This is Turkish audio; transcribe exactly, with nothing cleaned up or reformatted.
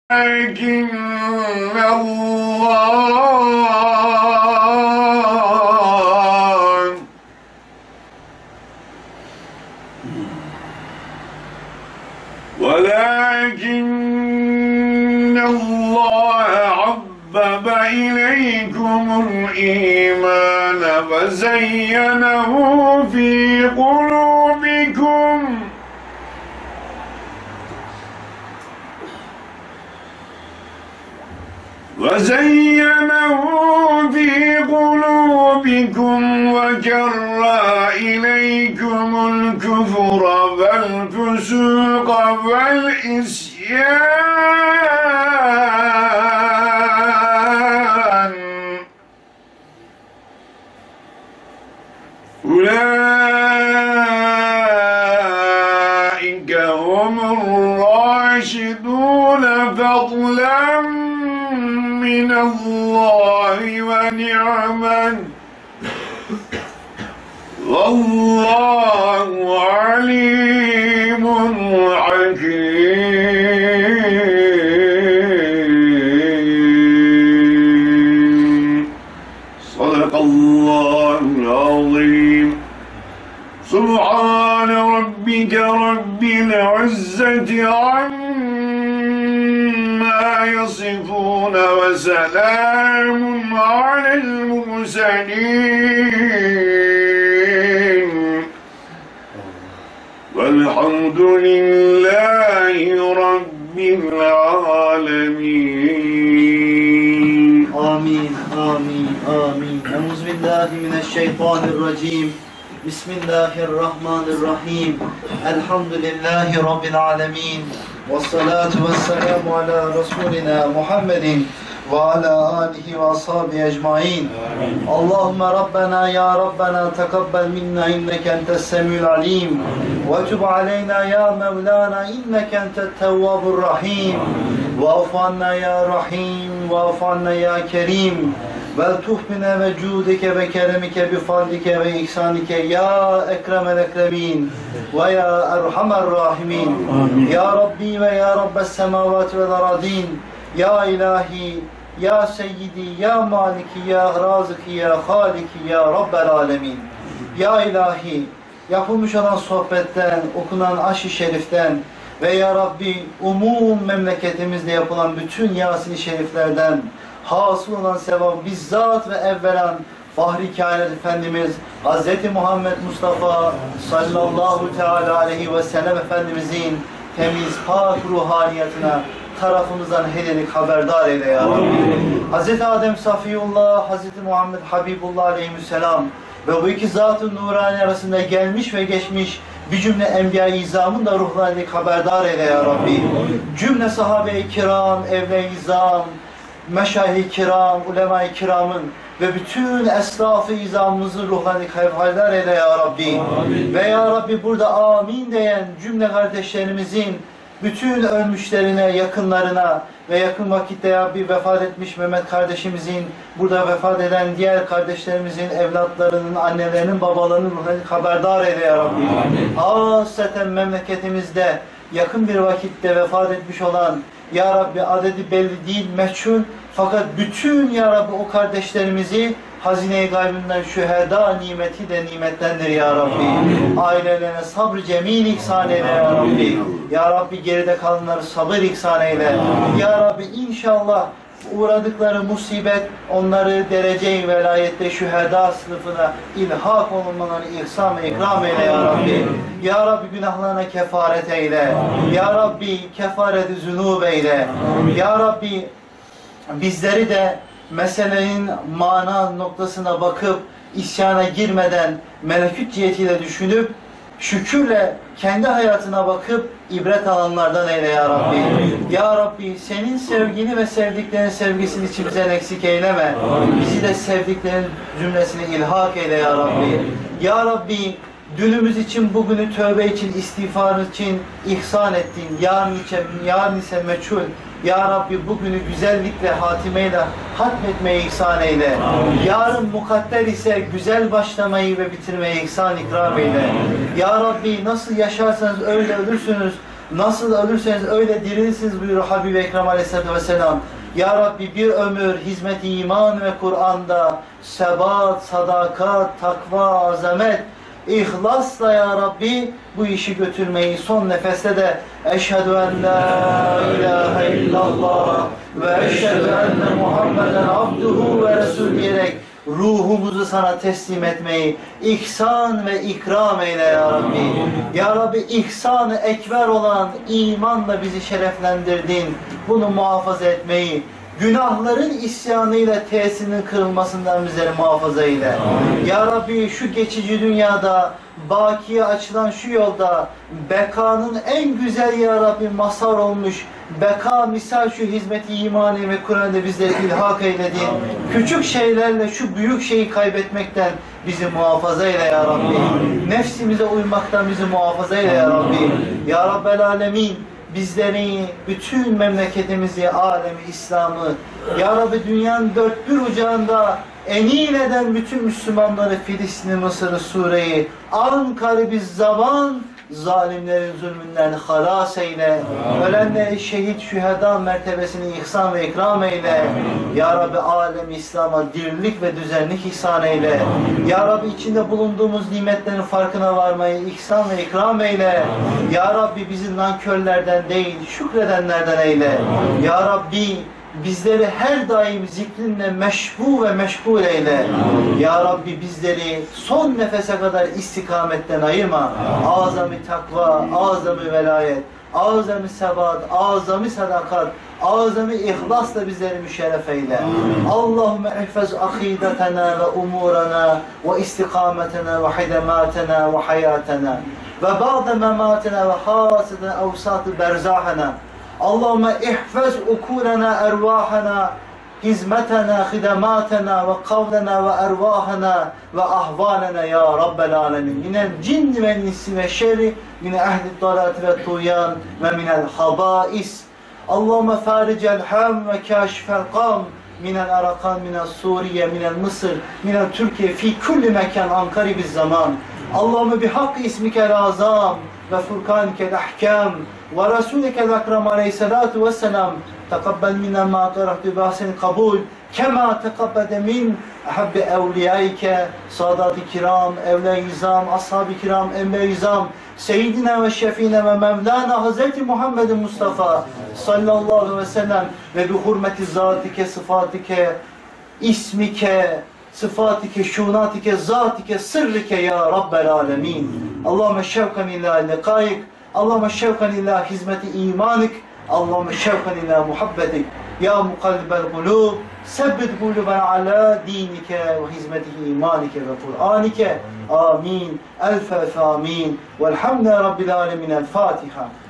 لكن الله ولكن الله حبب إليكم الإيمان وزينه في قلوبكم وزينه في قلوبكم وكره إليكم الكفر والفسوق والعصيان أولئك هم الراشدون فضلا من الله ونعما والله عليم حكيم صدق الله العظيم سبحان ربك رب العزة عما يصفون وسلام على المرسلين والحمد لله رب العالمين آمين آمين آمين أعوذ بالله من الشيطان الرجيم بسم الله الرحمن الرحيم الحمد لله رب العالمين والصلاة والسلام على رسولنا محمد وعلى آله وأصحابه أجمعين اللهم ربنا يا ربنا تقبل منا إنك أنت السميع العليم وتب علينا يا مولانا إنك أنت التواب الرحيم واعف عنا يا رحيم واعف عنا يا كريم وَلْتُفْ بِنَا وَجُودِكَ وَكَرَمِكَ بِفَضْلِكَ وَإِحْسَانِكَ يَا أَكْرَمَ الْأَكْرَمِينَ وَيَا أَرْحَمَ الرَّاحِمِينَ يا ربي ويا رب السماوات والأراضين يا إلهي يا سيدي يا مالكي يا رازقي يا خالقي يا رب العالمين Ya ilahi, yapılmış olan sohbetten, okunan aş-ı şeriften ve ya Rabbi umum memleketimizde yapılan bütün Yasin-i şeriflerden hasıl olan sevabı bizzat ve evvelen Fahri Kainat Efendimiz Hz. Muhammed Mustafa sallallahu teala aleyhi ve sellem Efendimizin temiz pak ruhaniyetine tarafımızdan hediyelik haberdar eyle ya Rabbi. Hz. Adem Safiyullah, Hz. Muhammed Habibullah aleyhisselam ve bu iki zat-ı nurani arasında gelmiş ve geçmiş bir cümle enbiya-i izamın da ruhlarını haberdar eyle ya Rabbi. Cümle sahabe-i kiram, evle-i izam, meşayih-i kiram, ulema-i kiramın ve bütün esnaf-ı izamımızın ruhlarını haberdar eyle ya Rabbi. Amin. Ve ya Rabbi burada amin diyen cümle kardeşlerimizin bütün ölmüşlerine, yakınlarına ve yakın vakitte ya Rabbi vefat etmiş Mehmet kardeşimizin, burada vefat eden diğer kardeşlerimizin, evlatlarının, annelerinin, babalarının ruhlarını haberdar eyle ya Rabbi. Hasreten memleketimizde yakın bir vakitte vefat etmiş olan ya Rabbi adedi belli değil, meçhul, fakat bütün ya Rabbi o kardeşlerimizi hazine-i gaybinden şüheda nimeti de nimetlendir ya Rabbi. Amin. Ailelerine sabr-ı cemil ihsan eyle ya Rabbi. Ya Rabbi geride kalanları sabır ihsan eyle. Amin. Ya Rabbi inşallah uğradıkları musibet onları derece-i velayette şüheda sınıfına ilhak olmalarını ihsan ve ikram eyle ya Rabbi. Ya Rabbi günahlarına kefaret eyle. Amin. Ya Rabbi kefaret-i zünub eyle. Amin. Ya Rabbi bizleri de meselenin mana noktasına bakıp isyana girmeden melekut cihetiyle düşünüp şükürle kendi hayatına bakıp ibret alanlardan eyle ya Rabbi. Amin. Ya Rabbi senin sevgini ve sevdiklerin sevgisini içimizden eksik eyleme. Amin. Bizi de sevdiklerin cümlesine ilhak eyle ya Rabbi. Amin. Ya Rabbi dünümüz için, bugünü tövbe için, istiğfar için ihsan ettin. Yarın ise, yarın ise meçhul. Ya Rabbi bugünü güzellikle, hatimeyle hatmetmeyi ihsan eyle. Amin. Yarın mukadder ise güzel başlamayı ve bitirmeyi ihsan ikram eyle. Amin. Ya Rabbi nasıl yaşarsanız öyle ölürsünüz. Nasıl ölürseniz öyle dirilirsiniz buyuruyor Habibi Ekrem Aleyhisselatü Vesselam. Ya Rabbi bir ömür hizmet-i iman ve Kur'an'da sebat, sadakat, takva, azamet, İhlasla ya Rabbi bu işi götürmeyi, son nefeste de eşhedü en la ilahe illallah ve eşhedü enne Muhammeden abduhu ve resul diyerek ruhumuzu sana teslim etmeyi ihsan ve ikram eyle ya Rabbi. Ya Rabbi ihsan-ı ekber olan imanla bizi şereflendirdin. Bunu muhafaza etmeyi, günahların isyanıyla tesirinin kırılmasından bizleri muhafaza eyle. Ya Rabbi şu geçici dünyada, bakiye açılan şu yolda, bekanın en güzel ya Rabbi mazhar olmuş, beka misal şu hizmet-i imani ve Kur'an'da bizleri ilhak eyledin. Küçük şeylerle şu büyük şeyi kaybetmekten bizi muhafaza eyle ya Rabbi. Nefsimize uymaktan bizi muhafaza eyle ya Rabbi. Ya Rabbel Alemin, bizleri, bütün memleketimizi, alemi, İslam'ı, ya Rabbi dünyanın dört bir ucağında enin eden bütün Müslümanları, Filistin'i, Mısır'ı, Suriye'yi, Ankara'yı biz zaman, zalimlerin zulmünden halas eyle. Ölenleri şehit, şüheda mertebesini ihsan ve ikram eyle. Ya Rabbi alem İslam'a dirlik ve düzenlik ihsan eyle. Ya Rabbi içinde bulunduğumuz nimetlerin farkına varmayı ihsan ve ikram eyle. Ya Rabbi bizi nankörlerden değil, şükredenlerden eyle. Ya Rabbi bizleri her daim zikrinle meşbu ve meşgul eyle. Ya Rabbi bizleri son nefese kadar istikametten ayırma. Azami takva, azami velayet, azami sebat, azami sadakat, azami ihlasla bizleri müşerref eyle. Allahümme ihfaz akidetena ve umurana ve istikametena ve hidematena ve hayatena ve ba'de mematena ve haseden evsat-ı berzahena. Allahümme ihfaz ukulena ervahana, hizmetena, hidematena ve kavlena ve ervahana ve ahvalena ya Rabbel alemin. Minel cinni ve insi ve şerri, mine ehli dalati ve tuyan ve minel habais. Allahümme faricel ham ve kâşifel kam. Minel Arakan, minel Suriye, minel Mısır, minel Türkiye, fi kulli mekan ankari biz zaman. Allahümme bihak ismikel azam ve furkanikel ahkam ve Resulikel Ekrem Aleyhisselatu Vesselam. Tekabbel minel ma qarahtu bahsin kabul kema tekabbede min ahabbi evliyaike sadat-ı kiram, evliya-i izam, ashab-ı kiram, enbiya-i izam, seyyidina ve şefine ve mevlana Hazreti Muhammed Mustafa sallallahu aleyhi ve sellem ve bi hurmeti zatike, sıfatike, ismike, sıfatike, şunatike, zatike, sırrike ya Rabbel alemin. Allahümme şevkan illa liqaik, Allahümme şevkan illa hizmeti imanik, Allahümme şevkan illa muhabbetik. Ya mukallibel kulub, sebbit kulubena ala dinike ve hizmeti imanike ve Kur'anike. Amin. Elfe fe amin. Velhamdülillahi Rabbil alemin. El Fatiha.